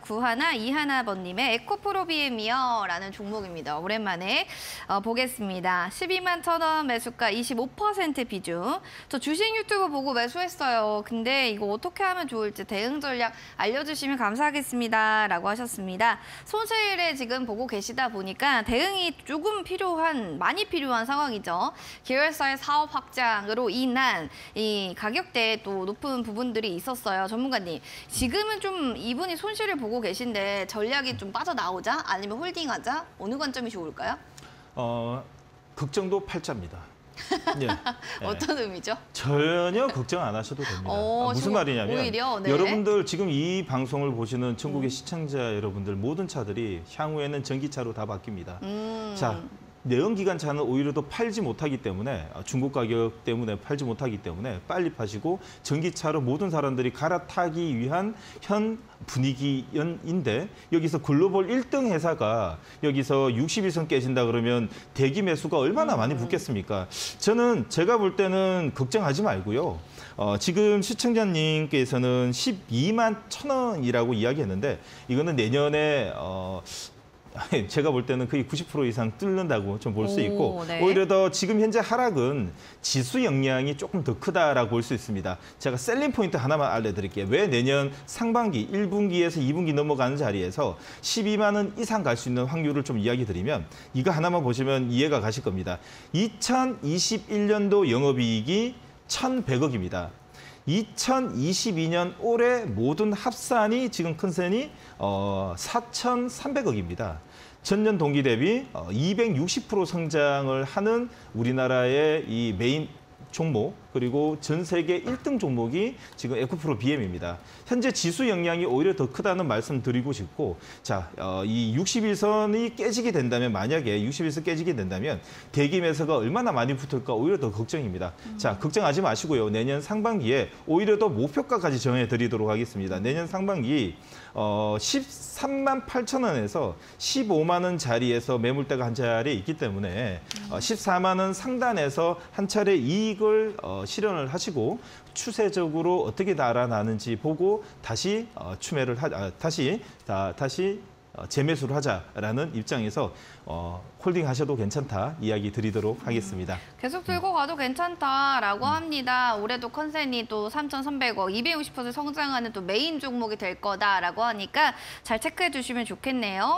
구하나 이하나번님의 에코프로 BM이요 라는 종목입니다. 오랜만에 보겠습니다. 12만 1,000원 매수가 25% 비중. 저 주식 유튜브 보고 매수했어요. 근데 이거 어떻게 하면 좋을지 대응 전략 알려주시면 감사하겠습니다. 라고 하셨습니다. 손실에 지금 보고 계시다 보니까 대응이 조금 많이 필요한 상황이죠. 계열사의 사업 확장으로 인한 이 가격대에 또 높은 부분들이 있었어요. 전문가님, 지금은 좀 이분이 손실을 보고 계신데 전략이 좀 빠져나오자? 아니면 홀딩하자? 어느 관점이 좋을까요? 걱정도 팔자입니다. 예. 어떤 의미죠? 전혀 걱정 안 하셔도 됩니다. 무슨 말이냐면 오히려, 네. 여러분들 지금 이 방송을 보시는 전국의 시청자 여러분들 모든 차들이 향후에는 전기차로 다 바뀝니다. 자, 내연기관차는 오히려 더 팔지 못하기 때문에 중고 가격 때문에 팔지 못하기 때문에 빨리 파시고 전기차로 모든 사람들이 갈아타기 위한 현 분위기인데 여기서 글로벌 1등 회사가 여기서 60일선 깨진다 그러면 대기 매수가 얼마나 많이 붙겠습니까? 제가 볼 때는 걱정하지 말고요. 지금 시청자님께서는 12만 1,000원이라고 이야기했는데 이거는 내년에 제가 볼 때는 거의 90% 이상 뚫는다고 좀 볼 수 있고 네. 오히려 더 지금 현재 하락은 지수 영향이 조금 더 크다라고 볼 수 있습니다. 제가 셀링 포인트 하나만 알려드릴게요. 왜 내년 상반기 1분기에서 2분기 넘어가는 자리에서 12만 원 이상 갈 수 있는 확률을 좀 이야기 드리면 이거 하나만 보시면 이해가 가실 겁니다. 2021년도 영업이익이 1,100억입니다. 2022년 올해 모든 합산이 지금 컨센이 4,300억입니다. 전년 동기 대비 260% 성장을 하는 우리나라의 이 메인 종목 그리고 전 세계 1등 종목이 지금 에코프로 BM입니다. 현재 지수 영향이 오히려 더 크다는 말씀 드리고 싶고 자, 이 60일선이 깨지게 된다면 만약에 60일선 깨지게 된다면 대기 매수가 얼마나 많이 붙을까 오히려 더 걱정입니다. 자, 걱정하지 마시고요. 내년 상반기에 오히려 더 목표가까지 정해 드리도록 하겠습니다. 내년 상반기 13만 8천 원에서 15만 원 자리에서 매물대가 한 차례 있기 때문에 14만 원 상단에서 한 차례 이익을 실현을 하시고 추세적으로 어떻게 날아나는지 보고 다시 다시 재매수를 하자라는 입장에서 홀딩하셔도 괜찮다 이야기 드리도록 하겠습니다. 계속 들고 가도 괜찮다라고 합니다. 올해도 컨센이 또 3,300억, 260% 성장하는 또 메인 종목이 될 거다라고 하니까 잘 체크해 주시면 좋겠네요.